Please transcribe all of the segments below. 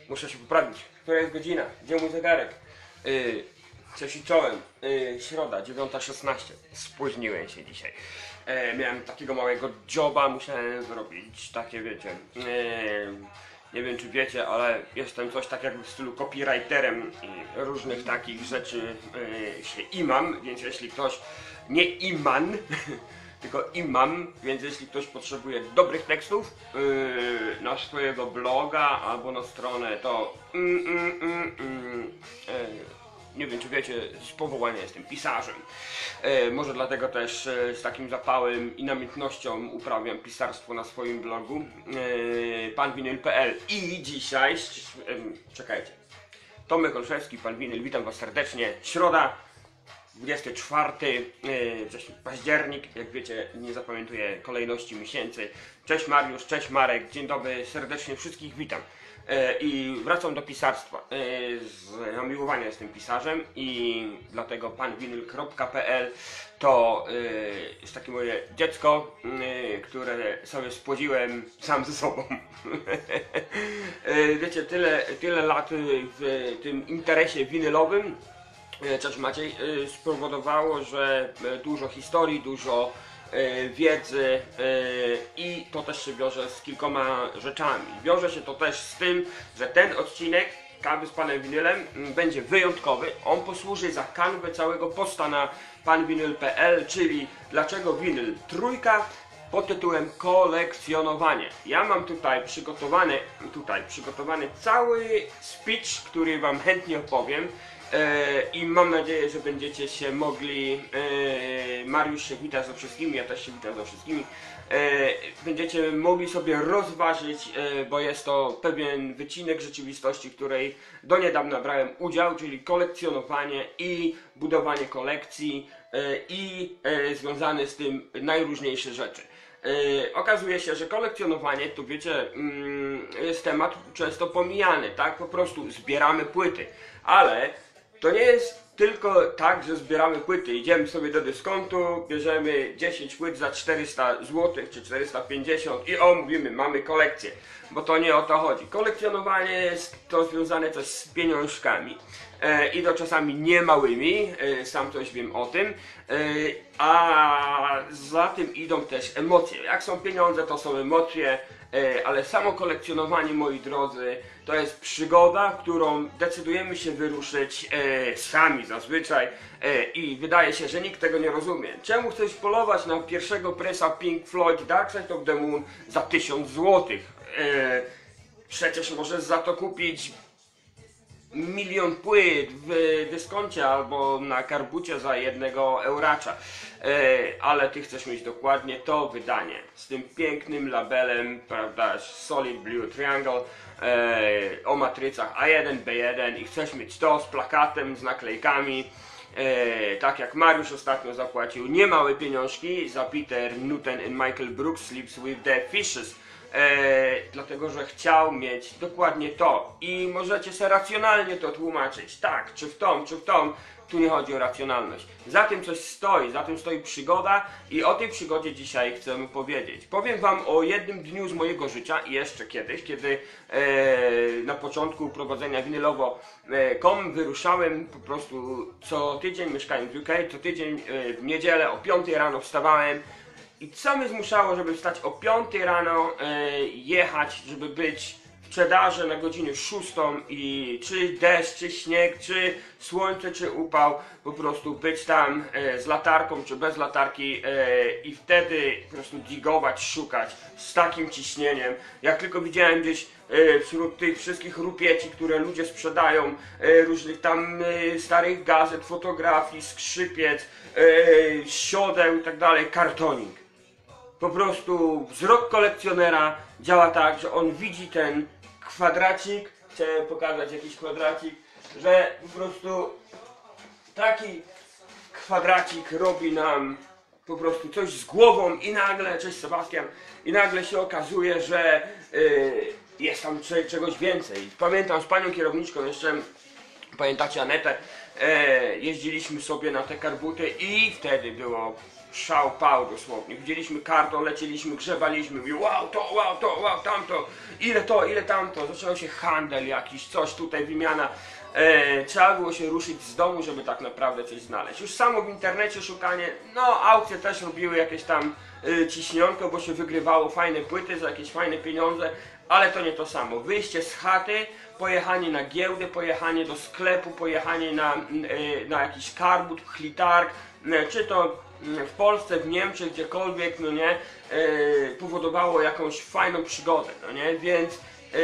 Muszę się poprawić. Która jest godzina? Gdzie mój zegarek? Cześć i czołem. Środa, 9:16. Spóźniłem się dzisiaj. Miałem takiego małego joba, musiałem zrobić. Takie wiecie. Nie wiem czy wiecie, ale jestem coś tak jakby w stylu copywriterem i różnych takich rzeczy się imam, więc jeśli ktoś nie iman, tylko imam, więc jeśli ktoś potrzebuje dobrych tekstów na swojego bloga albo na stronę, to nie wiem czy wiecie, z powołania jestem pisarzem. Może dlatego też z takim zapałem i namiętnością uprawiam pisarstwo na swoim blogu panwinyl.pl. I dzisiaj, czekajcie, Tomek Olszewski, Pan Winyl, witam Was serdecznie. Środa, 24 październik, jak wiecie, nie zapamiętuję kolejności miesięcy. Cześć Mariusz, cześć Marek, dzień dobry, serdecznie wszystkich witam. I wracam do pisarstwa. Z zamiłowania jestem pisarzem i dlatego panwinyl.pl to jest takie moje dziecko, które sobie spłodziłem sam ze sobą. Wiecie, tyle lat w tym interesie winylowym, cześć Maciej, spowodowało, że dużo historii, dużo wiedzy i to też się wiąże z kilkoma rzeczami. Wiąże się to też z tym, że ten odcinek Kawy z Panem Winylem będzie wyjątkowy. On posłuży za kanwę całego posta na panwinyl.pl, czyli dlaczego winyl trójka pod tytułem kolekcjonowanie. Ja mam tutaj przygotowany cały speech, który Wam chętnie opowiem. I mam nadzieję, że będziecie się mogli, Mariusz się wita ze wszystkimi, ja też się witam ze wszystkimi, będziecie mogli sobie rozważyć, bo jest to pewien wycinek rzeczywistości, w której do niedawna brałem udział, czyli kolekcjonowanie i budowanie kolekcji i związane z tym najróżniejsze rzeczy. Okazuje się, że kolekcjonowanie, tu wiecie, jest temat często pomijany, tak? Po prostu zbieramy płyty, ale to nie jest tylko tak, że zbieramy płyty, idziemy sobie do dyskontu, bierzemy 10 płyt za 400 zł czy 450 i mówimy, mamy kolekcję, bo to nie o to chodzi. Kolekcjonowanie jest to związane też z pieniążkami i to czasami nie małymi, sam coś wiem o tym, a za tym idą też emocje. Jak są pieniądze, to są emocje, ale samo kolekcjonowanie, moi drodzy, to jest przygoda, w którą decydujemy się wyruszyć sami zazwyczaj i wydaje się, że nikt tego nie rozumie. Czemu chcesz polować na pierwszego presa Pink Floyd Dark Side of the Moon za 1000 zł? Przecież możesz za to kupić 1 000 000 płyt w dyskoncie albo na karbucie za 1 euracza, ale ty chcesz mieć dokładnie to wydanie z tym pięknym labelem, prawda, Solid Blue Triangle o matrycach A1, B1 i chcesz mieć to z plakatem, z naklejkami, tak jak Mariusz ostatnio zapłacił niemałe pieniążki za Peter Newton and Michael Brooks Sleeps with the Fishes. Dlatego, że chciał mieć dokładnie to i możecie sobie racjonalnie to tłumaczyć, tak, czy w tą, tu nie chodzi o racjonalność. Za tym coś stoi, za tym stoi przygoda i o tej przygodzie dzisiaj chcemy powiedzieć. Powiem Wam o jednym dniu z mojego życia i jeszcze kiedyś, kiedy na początku prowadzenia winylowo.com wyruszałem po prostu co tydzień, mieszkając w UK, co tydzień w niedzielę o 5 rano wstawałem. I co mnie zmuszało, żeby wstać o 5 rano, jechać, żeby być w Cheddarze na godzinę 6 i czy deszcz, czy śnieg, czy słońce, czy upał, po prostu być tam z latarką, czy bez latarki i wtedy po prostu digować, szukać z takim ciśnieniem. Jak tylko widziałem gdzieś wśród tych wszystkich rupieci, które ludzie sprzedają, różnych tam starych gazet, fotografii, skrzypiec, siodeł i tak dalej, kartonik. Po prostu wzrok kolekcjonera działa tak, że on widzi ten kwadracik, chcę pokazać jakiś kwadracik, że po prostu taki kwadracik robi nam po prostu coś z głową i nagle, cześć Sebastian, i nagle się okazuje, że jest tam czegoś więcej. Pamiętam z panią kierowniczką jeszcze, pamiętacie Anetę, jeździliśmy sobie na te karbuty i wtedy było szał pał dosłownie. Widzieliśmy karton, lecieliśmy, grzebaliśmy, mówię, wow, tamto, ile tamto. Zaczął się handel jakiś, coś tutaj, wymiana. Trzeba było się ruszyć z domu, żeby tak naprawdę coś znaleźć. Już samo w internecie szukanie, no aukcje też robiły jakieś tam ciśnionko, bo się wygrywało fajne płyty za jakieś fajne pieniądze, ale to nie to samo. Wyjście z chaty, pojechanie na giełdę, pojechanie do sklepu, pojechanie na jakiś karbut, chlitarg, czy to w Polsce, w Niemczech, gdziekolwiek, no nie, powodowało jakąś fajną przygodę, no nie, więc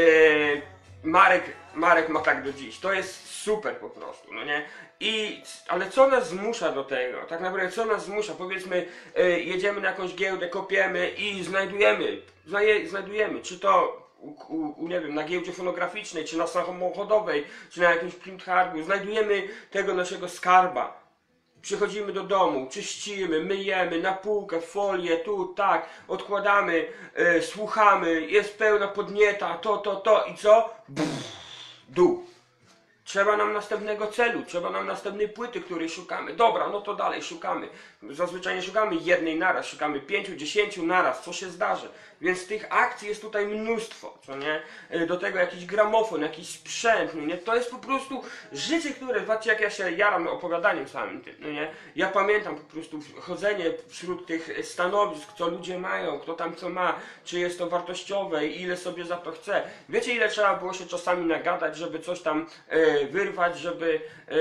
Marek ma tak do dziś. To jest super po prostu, no nie? Ale co nas zmusza do tego? Tak naprawdę co nas zmusza? Powiedzmy, jedziemy na jakąś giełdę, kopiemy i znajdujemy, czy to nie wiem, na giełdzie fonograficznej, czy na samochodowej, czy na jakimś printhargu, znajdujemy tego naszego skarba. Przychodzimy do domu, czyścimy, myjemy, na półkę, folię, tu, tak, odkładamy, słuchamy, jest pełna podnieta, to i co? Dół. Trzeba nam następnego celu, trzeba nam następnej płyty, której szukamy. Dobra, no to dalej szukamy. Zazwyczaj nie szukamy jednej naraz, szukamy 5, 10 naraz, co się zdarzy. Więc tych akcji jest tutaj mnóstwo, co nie? Do tego jakiś gramofon, jakiś sprzęt, no nie? To jest po prostu życie, które, zobaczcie jak ja się jaram opowiadaniem samym tym, no nie? Ja pamiętam po prostu chodzenie wśród tych stanowisk, co ludzie mają, kto tam co ma, czy jest to wartościowe i ile sobie za to chce. Wiecie ile trzeba było się czasami nagadać, żeby coś tam wyrwać, żeby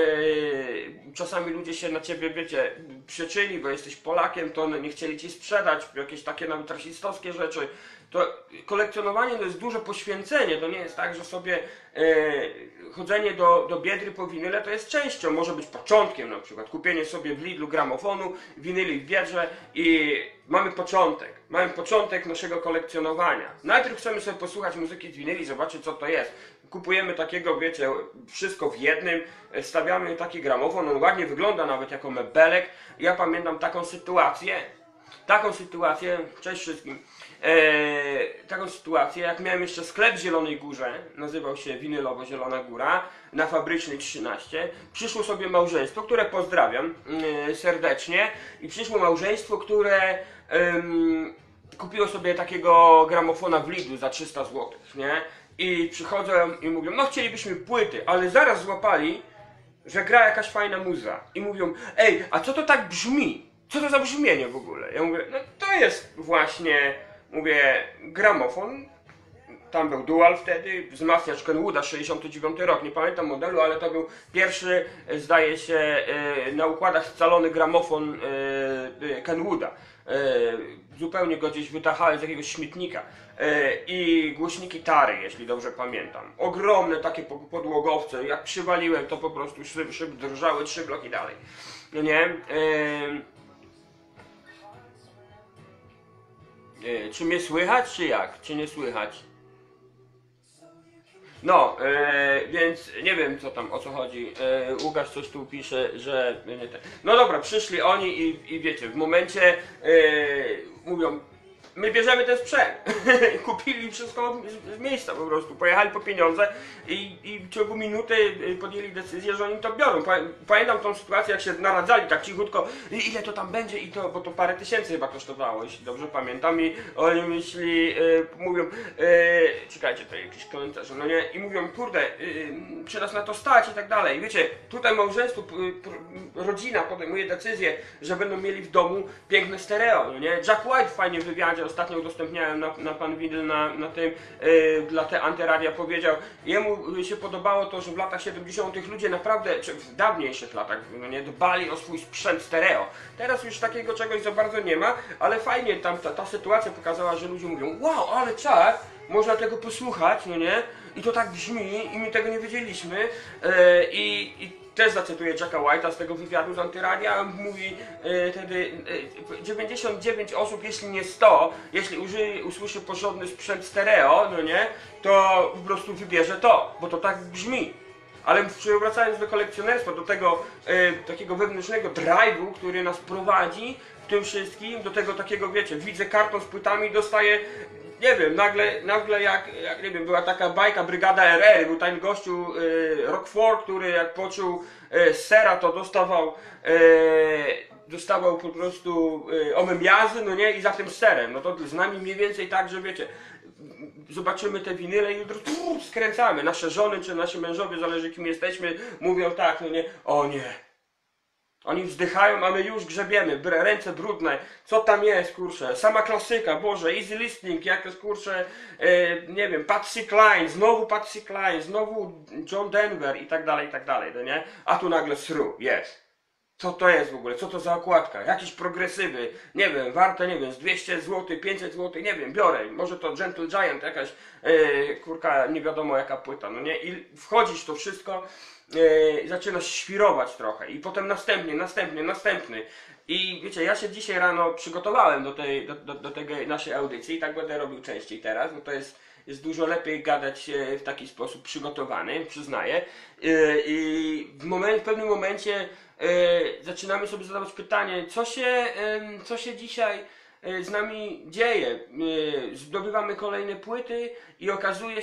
czasami ludzie się na ciebie, wiecie, przeczyli, bo jesteś Polakiem, to one nie chcieli ci sprzedać, jakieś takie nawet rasistowskie rzeczy. To kolekcjonowanie to jest duże poświęcenie, to nie jest tak, że sobie chodzenie do Biedry po winyle to jest częścią, może być początkiem na przykład, kupienie sobie w Lidlu gramofonu, winyli w Biedrze i mamy początek naszego kolekcjonowania. Najpierw chcemy sobie posłuchać muzyki z winyli, zobaczyć co to jest. Kupujemy takiego, wiecie, wszystko w jednym, stawiamy taki gramofon, on ładnie wygląda nawet jako mebelek. Ja pamiętam taką sytuację, cześć wszystkim, taką sytuację, jak miałem jeszcze sklep w Zielonej Górze, nazywał się Winylowo Zielona Góra, na Fabrycznej 13, przyszło sobie małżeństwo, które pozdrawiam serdecznie, i przyszło małżeństwo, które kupiło sobie takiego gramofona w Lidlu za 300 zł, nie? I przychodzą i mówią, no chcielibyśmy płyty, ale zaraz złapali, że gra jakaś fajna muza. I mówią, ej, a co to tak brzmi? Co to za brzmienie w ogóle? Ja mówię, no to jest właśnie, mówię, gramofon. Tam był Dual wtedy, wzmacniacz Kenwooda, 69 rok, nie pamiętam modelu, ale to był pierwszy, zdaje się, na układach scalony gramofon Kenwooda. Zupełnie go gdzieś wytachałem z jakiegoś śmietnika. I głośniki Tary, jeśli dobrze pamiętam. Ogromne takie podłogowce, jak przywaliłem to po prostu szyby drżały 3 bloki dalej. No nie? Czy mnie słychać, czy jak? Czy nie słychać? No, więc nie wiem co tam, o co chodzi. Łukasz coś tu pisze, że nie ten. No dobra, przyszli oni i wiecie, w momencie mówią, my bierzemy ten sprzęt. Kupili wszystko z miejsca po prostu. Pojechali po pieniądze i w ciągu minuty podjęli decyzję, że oni to biorą. Pamiętam tą sytuację, jak się naradzali tak cichutko, ile to tam będzie i to, bo to parę tysięcy chyba kosztowało, jeśli dobrze pamiętam. I oni myśli, mówią, czekajcie, to jakiś komentarz, no nie? I mówią, kurde, czy nas na to stać i tak dalej. Wiecie, tutaj małżeństwo, rodzina podejmuje decyzję, że będą mieli w domu piękne stereo, no nie? Jack White fajnie w wywiadzie ostatnio udostępniałem na Pan Widyl na tym, dla te Antyradia powiedział, jemu się podobało to, że w latach 70. ludzie naprawdę, czy w dawniejszych latach, no nie, dbali o swój sprzęt stereo. Teraz już takiego czegoś za bardzo nie ma, ale fajnie tam ta sytuacja pokazała, że ludzie mówią, wow, ale czad, można tego posłuchać, no nie? I to tak brzmi i my tego nie wiedzieliśmy. I też zacytuję Jacka White'a z tego wywiadu z Antyradia, on mówi wtedy 99 osób, jeśli nie 100, jeśli usłyszy porządny sprzęt stereo, no nie, to po prostu wybierze to, bo to tak brzmi. Ale wracając do kolekcjonerstwa, do tego takiego wewnętrznego drive'u, który nas prowadzi w tym wszystkim, do tego takiego, wiecie, widzę karton z płytami, dostaję, nie wiem, nagle jak nie wiem, była taka bajka Brygada RR, był ten gościu Roquefort, który jak poczuł sera, to dostawał dostawał po prostu omemiazy, no nie, i za tym sterem. No to z nami mniej więcej tak, że wiecie, zobaczymy te winyle i jutro skręcamy. Nasze żony czy nasi mężowie, zależy kim jesteśmy, mówią tak, no nie, o nie. Oni wzdychają, a my już grzebiemy, ręce brudne, co tam jest, kurczę, sama klasyka, Boże, easy listening, jakieś kurczę, nie wiem, Patsy Cline, znowu John Denver i tak dalej, no nie? A tu nagle jest. Co to jest w ogóle? Co to za okładka? Jakieś progresywy, nie wiem, warte, nie wiem, z 200 zł, 500 zł, nie wiem, biorę. Może to Gentle Giant, jakaś kurka, nie wiadomo jaka płyta, no nie? I wchodzisz w to wszystko, zaczynasz świrować trochę i potem następny. I wiecie, ja się dzisiaj rano przygotowałem do tej naszej audycji i tak będę robił częściej teraz, bo to jest dużo lepiej gadać w taki sposób przygotowany, przyznaję. I w pewnym momencie zaczynamy sobie zadawać pytanie, co się dzisiaj z nami dzieje. Zdobywamy kolejne płyty i okazuje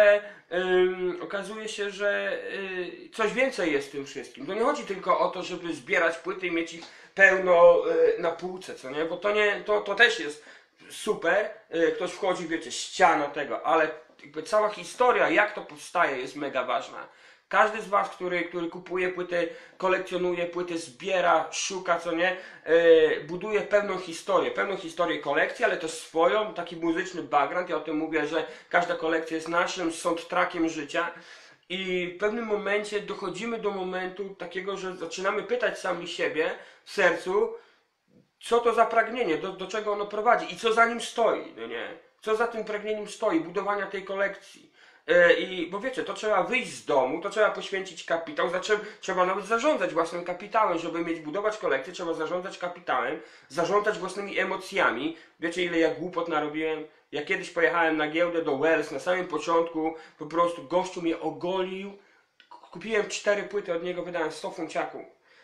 się, że coś więcej jest w tym wszystkim. To nie chodzi tylko o to, żeby zbierać płyty i mieć ich pełno na półce, co nie? Bo to też jest super. Ktoś wchodzi, wiecie, ściana tego, ale jakby cała historia, jak to powstaje, jest mega ważna. Każdy z was, który kupuje płyty, kolekcjonuje płyty, zbiera, szuka, co nie, buduje pewną historię kolekcji, ale też swoją, taki muzyczny background. Ja o tym mówię, że każda kolekcja jest naszym soundtrackiem życia i w pewnym momencie dochodzimy do momentu takiego, że zaczynamy pytać sami siebie w sercu, co to za pragnienie, do czego ono prowadzi i co za nim stoi, no nie? Co za tym pragnieniem stoi, budowania tej kolekcji. Bo wiecie, to trzeba wyjść z domu, to trzeba poświęcić kapitał, trzeba nawet zarządzać własnym kapitałem, żeby budować kolekcję, trzeba zarządzać kapitałem, zarządzać własnymi emocjami. Wiecie, ile ja głupot narobiłem? Ja kiedyś pojechałem na giełdę do Wells, na samym początku po prostu gościu mnie ogolił, kupiłem 4 płyty od niego, wydałem 100 funciaków.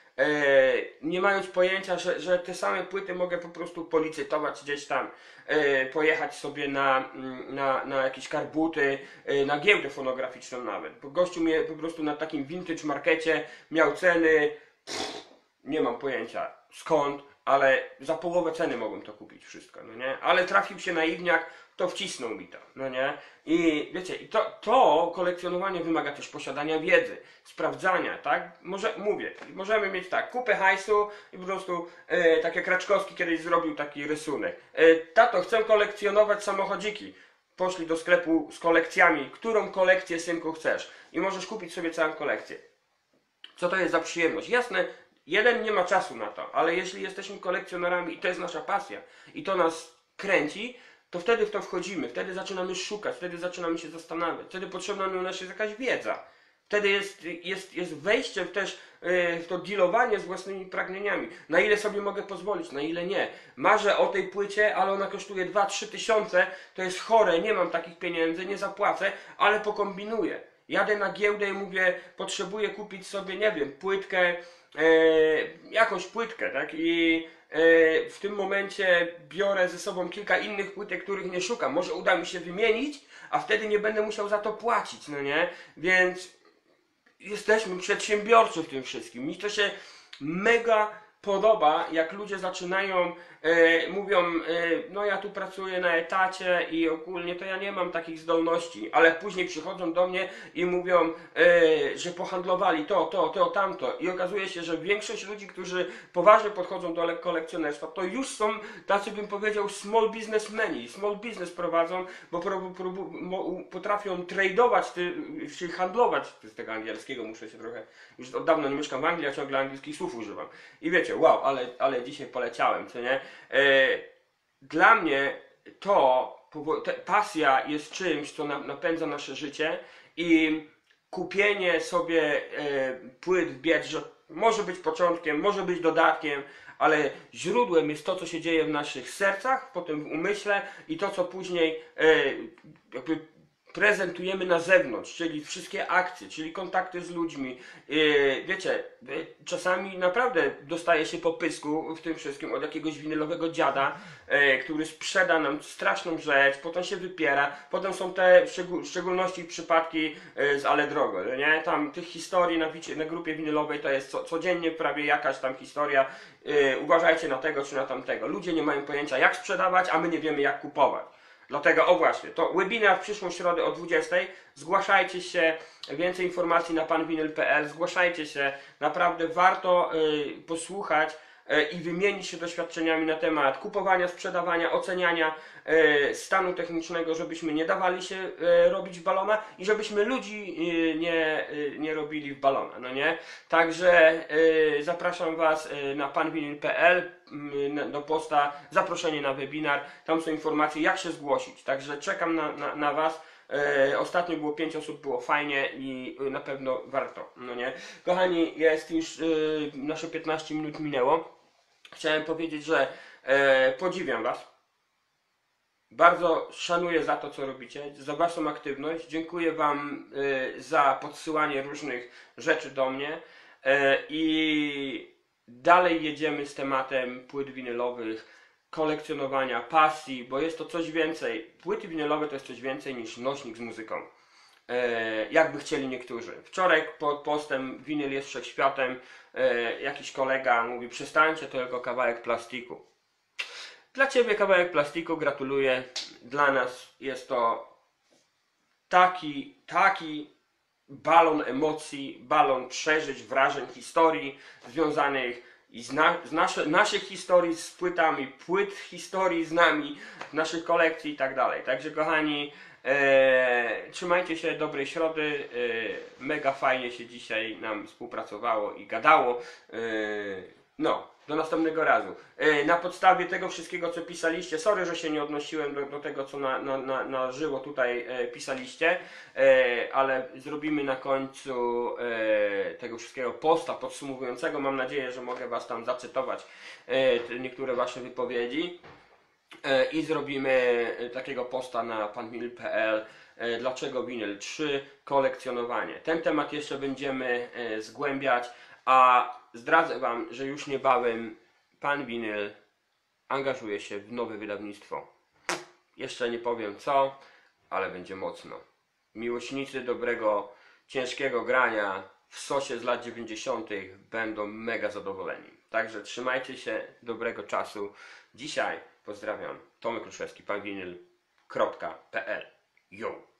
Nie mając pojęcia, że te same płyty mogę po prostu policytować gdzieś tam, pojechać sobie na jakieś karbuty, na giełdę fonograficzną nawet. Bo gościu mnie po prostu na takim vintage markecie miał ceny, nie mam pojęcia skąd, ale za połowę ceny mogłem to kupić wszystko, no nie? Ale trafił się naiwniak, to wcisnął mi to, no nie? I wiecie, to kolekcjonowanie wymaga też posiadania wiedzy, sprawdzania, tak? Możemy mieć tak, kupę hajsu i po prostu, tak jak Raczkowski kiedyś zrobił taki rysunek. Tato, chcę kolekcjonować samochodziki. Poszli do sklepu z kolekcjami. Którą kolekcję, synku, chcesz? I możesz kupić sobie całą kolekcję. Co to jest za przyjemność? Jasne, jeden nie ma czasu na to, ale jeśli jesteśmy kolekcjonerami i to jest nasza pasja i to nas kręci, to wtedy w to wchodzimy, wtedy zaczynamy szukać, wtedy zaczynamy się zastanawiać, wtedy potrzebna nam jest jakaś wiedza. Wtedy jest wejście też w to dealowanie z własnymi pragnieniami. Na ile sobie mogę pozwolić, na ile nie. Marzę o tej płycie, ale ona kosztuje 2-3 tysiące, to jest chore, nie mam takich pieniędzy, nie zapłacę, ale pokombinuję. Jadę na giełdę i mówię, potrzebuję kupić sobie, nie wiem, płytkę, jakąś płytkę, tak? I w tym momencie biorę ze sobą kilka innych płytek, których nie szukam. Może uda mi się wymienić, a wtedy nie będę musiał za to płacić, no nie? Więc jesteśmy przedsiębiorczy w tym wszystkim. Mi to się mega podoba, jak ludzie zaczynają, mówią, no ja tu pracuję na etacie i ogólnie to ja nie mam takich zdolności, ale później przychodzą do mnie i mówią, że pohandlowali to, tamto i okazuje się, że większość ludzi, którzy poważnie podchodzą do kolekcjonerstwa, to już są tacy, bym powiedział, small businessmeni, small business prowadzą, bo potrafią tradeować, czy handlować, z tego angielskiego muszę się trochę, już od dawna nie mieszkam w Anglii, a ciągle angielskich słów używam. I wiecie, wow, ale dzisiaj poleciałem, co nie? Dla mnie pasja jest czymś, co napędza nasze życie i kupienie sobie płyt w Biedrze może być początkiem, może być dodatkiem, ale źródłem jest to, co się dzieje w naszych sercach, potem w umyśle i to, co później jakby prezentujemy na zewnątrz, czyli wszystkie akcje, czyli kontakty z ludźmi. Wiecie, czasami naprawdę dostaje się po pysku w tym wszystkim od jakiegoś winylowego dziada, który sprzeda nam straszną rzecz, potem się wypiera, potem są te w szczególności przypadki z Ale Drogo, nie? Tam tych historii na grupie winylowej to jest codziennie prawie jakaś tam historia. Uważajcie na tego czy na tamtego. Ludzie nie mają pojęcia jak sprzedawać, a my nie wiemy jak kupować. Dlatego, o właśnie, to webinar w przyszłą środę o 20:00. Zgłaszajcie się, więcej informacji na panwinyl.pl. Zgłaszajcie się, naprawdę warto posłuchać i wymienić się doświadczeniami na temat kupowania, sprzedawania, oceniania stanu technicznego, żebyśmy nie dawali się robić w balona i żebyśmy ludzi nie robili w balona, no nie? Także zapraszam Was na panwinyl.pl do posta, zaproszenie na webinar, tam są informacje jak się zgłosić, także czekam na Was. Ostatnio było 5 osób, było fajnie i na pewno warto, no nie? Kochani, jest już nasze 15 minut minęło. Chciałem powiedzieć, że podziwiam Was. Bardzo szanuję za to, co robicie, za Waszą aktywność. Dziękuję Wam za podsyłanie różnych rzeczy do mnie i dalej jedziemy z tematem płyt winylowych, kolekcjonowania, pasji, bo jest to coś więcej. Płyty winylowe to jest coś więcej niż nośnik z muzyką. Jakby chcieli niektórzy. Wczoraj pod postem winyl jest wszechświatem, jakiś kolega mówi: przestańcie, to tylko kawałek plastiku. Dla Ciebie kawałek plastiku, gratuluję. Dla nas jest to taki balon emocji, balon przeżyć, wrażeń, historii związanych i naszych historii z płytami, płyt historii z nami, naszych kolekcji i tak dalej. Także kochani, trzymajcie się, dobrej środy. Mega fajnie się dzisiaj nam współpracowało i gadało. No, do następnego razu. Na podstawie tego wszystkiego, co pisaliście, sorry, że się nie odnosiłem do tego, co na żywo tutaj pisaliście, ale zrobimy na końcu tego wszystkiego posta podsumowującego. Mam nadzieję, że mogę Was tam zacytować niektóre Wasze wypowiedzi i zrobimy takiego posta na panwinyl.pl. Dlaczego winyl 3? Kolekcjonowanie. Ten temat jeszcze będziemy zgłębiać, a zdradzę Wam, że już niebawem Pan Winyl angażuje się w nowe wydawnictwo. Jeszcze nie powiem co, ale będzie mocno. Miłośnicy dobrego, ciężkiego grania w sosie z lat 90. będą mega zadowoleni. Także trzymajcie się, dobrego czasu. Dzisiaj pozdrawiam, Tomek Kruszewski, panwinyl.pl. Yo!